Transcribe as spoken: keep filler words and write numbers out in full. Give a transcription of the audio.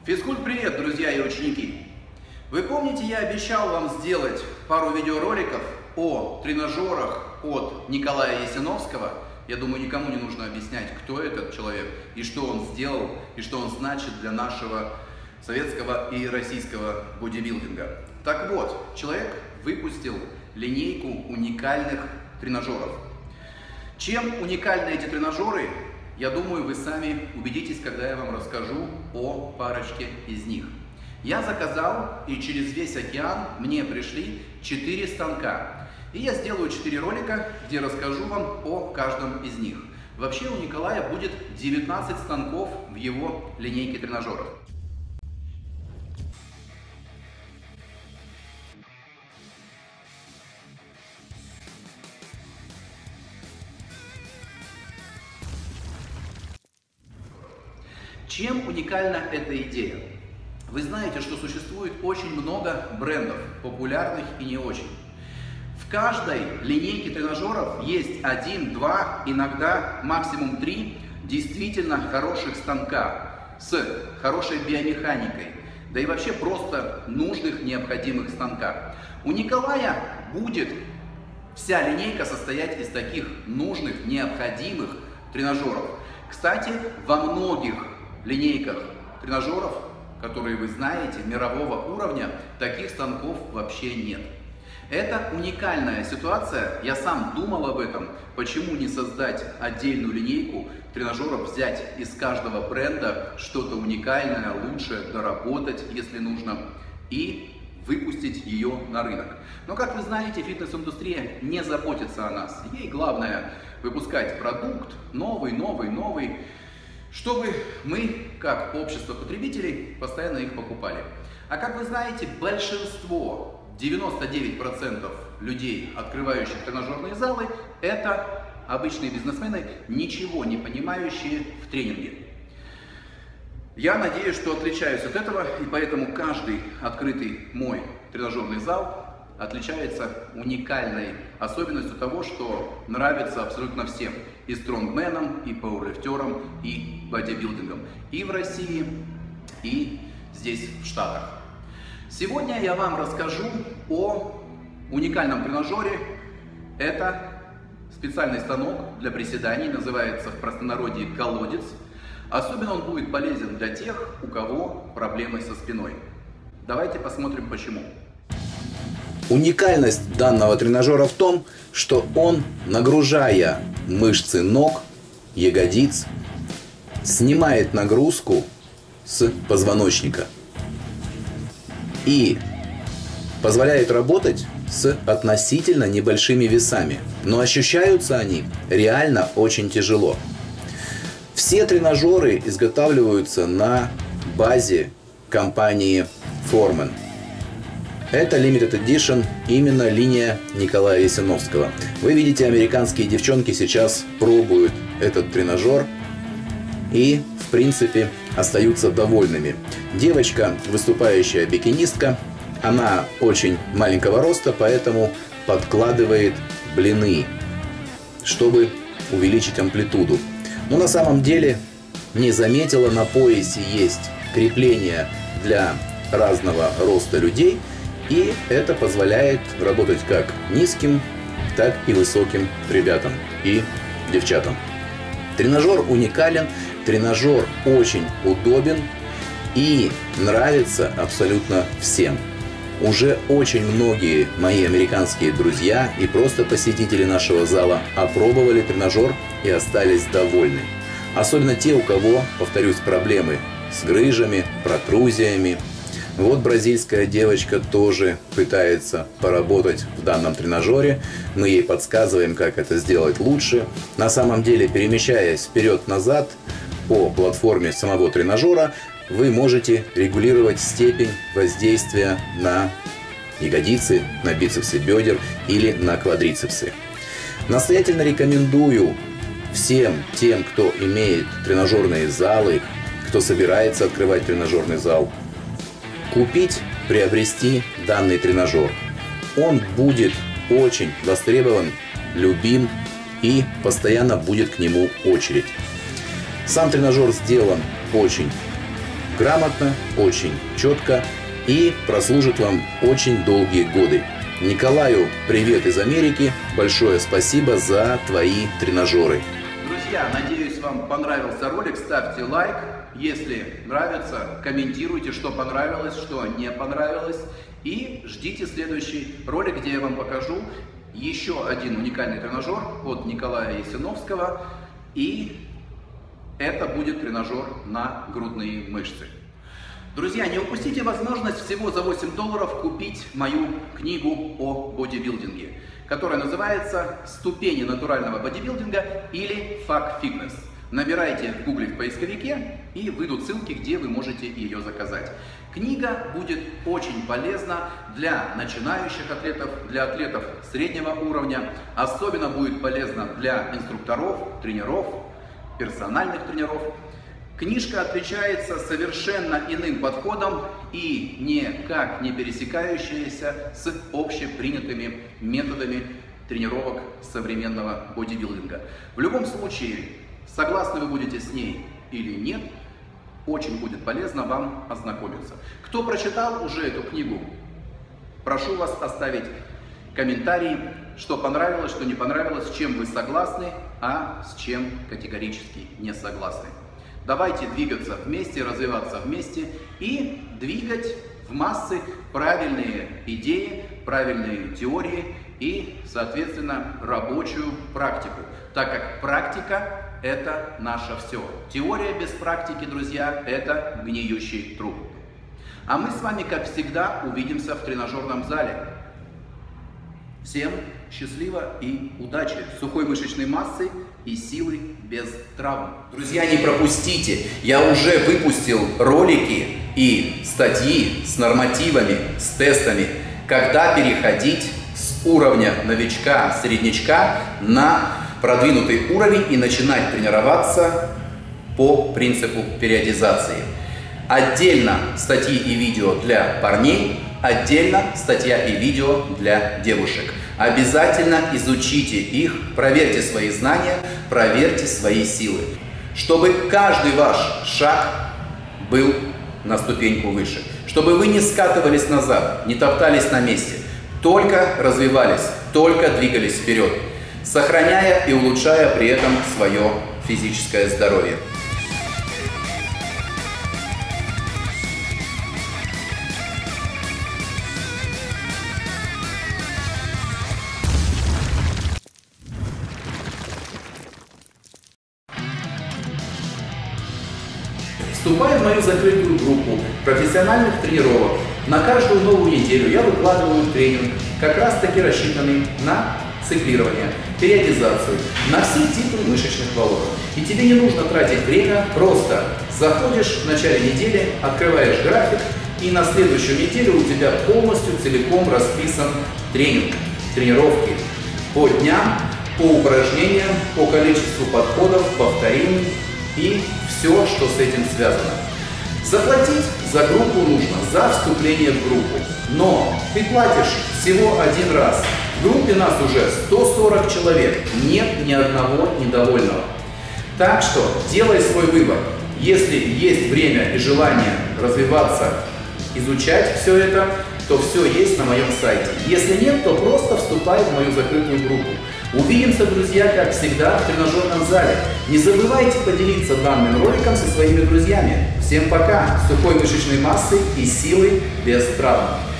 Физкульт-привет, друзья и ученики! Вы помните, я обещал вам сделать пару видеороликов о тренажерах от Николая Ясиновского. Я думаю, никому не нужно объяснять, кто этот человек, и что он сделал, и что он значит для нашего советского и российского бодибилдинга. Так вот, человек выпустил линейку уникальных тренажеров. Чем уникальны эти тренажеры? Я думаю, вы сами убедитесь, когда я вам расскажу о парочке из них. Я заказал, и через весь океан мне пришли четыре станка. И я сделаю четыре ролика, где расскажу вам о каждом из них. Вообще у Николая будет девятнадцать станков в его линейке тренажеров. Чем уникальна эта идея? Вы знаете, что существует очень много брендов, популярных и не очень. В каждой линейке тренажеров есть один, два, иногда максимум три действительно хороших станка с хорошей биомеханикой, да и вообще просто нужных, необходимых станка. У Николая будет вся линейка состоять из таких нужных, необходимых тренажеров. Кстати, во многих линейках тренажеров, которые вы знаете, мирового уровня, таких станков вообще нет. Это уникальная ситуация, я сам думал об этом, почему не создать отдельную линейку тренажеров, взять из каждого бренда что-то уникальное, лучшее, доработать, если нужно, и выпустить ее на рынок. Но, как вы знаете, фитнес-индустрия не заботится о нас. Ей главное выпускать продукт новый, новый, новый, чтобы мы, как общество потребителей, постоянно их покупали. А как вы знаете, большинство, девяносто девять процентов людей, открывающих тренажерные залы, это обычные бизнесмены, ничего не понимающие в тренинге. Я надеюсь, что отличаюсь от этого, и поэтому каждый открытый мой тренажерный зал отличается уникальной особенностью того, что нравится абсолютно всем. И стронгменам, и пауэрлифтерам, и бодибилдингам. И в России, и здесь, в Штатах. Сегодня я вам расскажу о уникальном тренажере. Это специальный станок для приседаний, называется в простонародье колодец. Особенно он будет полезен для тех, у кого проблемы со спиной. Давайте посмотрим почему. Уникальность данного тренажера в том, что он, нагружая мышцы ног, ягодиц, снимает нагрузку с позвоночника и позволяет работать с относительно небольшими весами. Но ощущаются они реально очень тяжело. Все тренажеры изготавливаются на базе компании Foreman. Это Limited Edition, именно линия Николая Ясиновского. Вы видите, американские девчонки сейчас пробуют этот тренажер и, в принципе, остаются довольными. Девочка, выступающая бикинистка, она очень маленького роста, поэтому подкладывает блины, чтобы увеличить амплитуду. Но на самом деле не заметила, на поясе есть крепление для разного роста людей. И это позволяет работать как низким, так и высоким ребятам и девчатам. Тренажер уникален, тренажер очень удобен и нравится абсолютно всем. Уже очень многие мои американские друзья и просто посетители нашего зала опробовали тренажер и остались довольны. Особенно те, у кого, повторюсь, проблемы с грыжами, протрузиями. Вот бразильская девочка тоже пытается поработать в данном тренажере. Мы ей подсказываем, как это сделать лучше. На самом деле, перемещаясь вперед-назад по платформе самого тренажера, вы можете регулировать степень воздействия на ягодицы, на бицепсы бедер или на квадрицепсы. Настоятельно рекомендую всем тем, кто имеет тренажерные залы, кто собирается открывать тренажерный зал, купить, приобрести данный тренажер. Он будет очень востребован, любим и постоянно будет к нему очередь. Сам тренажер сделан очень грамотно, очень четко и прослужит вам очень долгие годы. Николаю привет из Америки, большое спасибо за твои тренажеры. Друзья, надеюсь, вам понравился ролик, ставьте лайк. Если нравится, комментируйте, что понравилось, что не понравилось. И ждите следующий ролик, где я вам покажу еще один уникальный тренажер от Николая Ясиновского. И это будет тренажер на грудные мышцы. Друзья, не упустите возможность всего за восемь долларов купить мою книгу о бодибилдинге, которая называется «Ступени натурального бодибилдинга» или «Fuck Fitness». Набирайте в гугле в поисковике и выйдут ссылки, где вы можете ее заказать. Книга будет очень полезна для начинающих атлетов, для атлетов среднего уровня. Особенно будет полезна для инструкторов, тренеров, персональных тренеров. Книжка отличается совершенно иным подходом и никак не пересекающаяся с общепринятыми методами тренировок современного бодибилдинга. В любом случае, согласны вы будете с ней или нет, очень будет полезно вам ознакомиться. Кто прочитал уже эту книгу, прошу вас оставить комментарии, что понравилось, что не понравилось, с чем вы согласны, а с чем категорически не согласны. Давайте двигаться вместе, развиваться вместе и двигать в массы правильные идеи, правильные теории и, соответственно, рабочую практику, так как практика – это наше все. Теория без практики, друзья, это гниющий труп. А мы с вами, как всегда, увидимся в тренажерном зале. Всем счастливо и удачи, сухой мышечной массы и силы без травм. Друзья, не пропустите, я уже выпустил ролики и статьи с нормативами, с тестами, когда переходить с уровня новичка, среднячка на продвинутый уровень и начинать тренироваться по принципу периодизации. Отдельно статьи и видео для парней, отдельно статья и видео для девушек. Обязательно изучите их, проверьте свои знания, проверьте свои силы, чтобы каждый ваш шаг был на ступеньку выше, чтобы вы не скатывались назад, не топтались на месте, только развивались, только двигались вперед, сохраняя и улучшая при этом свое физическое здоровье. Вступая в мою закрытую группу профессиональных тренировок, на каждую новую неделю я выкладываю тренинг, как раз таки рассчитанный на циклирование, периодизацию, на все типы мышечных волокон. И тебе не нужно тратить время, просто заходишь в начале недели, открываешь график, и на следующую неделю у тебя полностью целиком расписан тренинг, тренировки по дням, по упражнениям, по количеству подходов, повторений и все, что с этим связано. Заплатить за группу нужно за вступление в группу, но ты платишь всего один раз. В группе нас уже сто сорок человек, нет ни одного недовольного. Так что делай свой выбор. Если есть время и желание развиваться, изучать все это, то все есть на моем сайте. Если нет, то просто вступай в мою закрытую группу. Увидимся, друзья, как всегда, в тренажерном зале. Не забывайте поделиться данным роликом со своими друзьями. Всем пока! Сухой мышечной массы и силы без травм.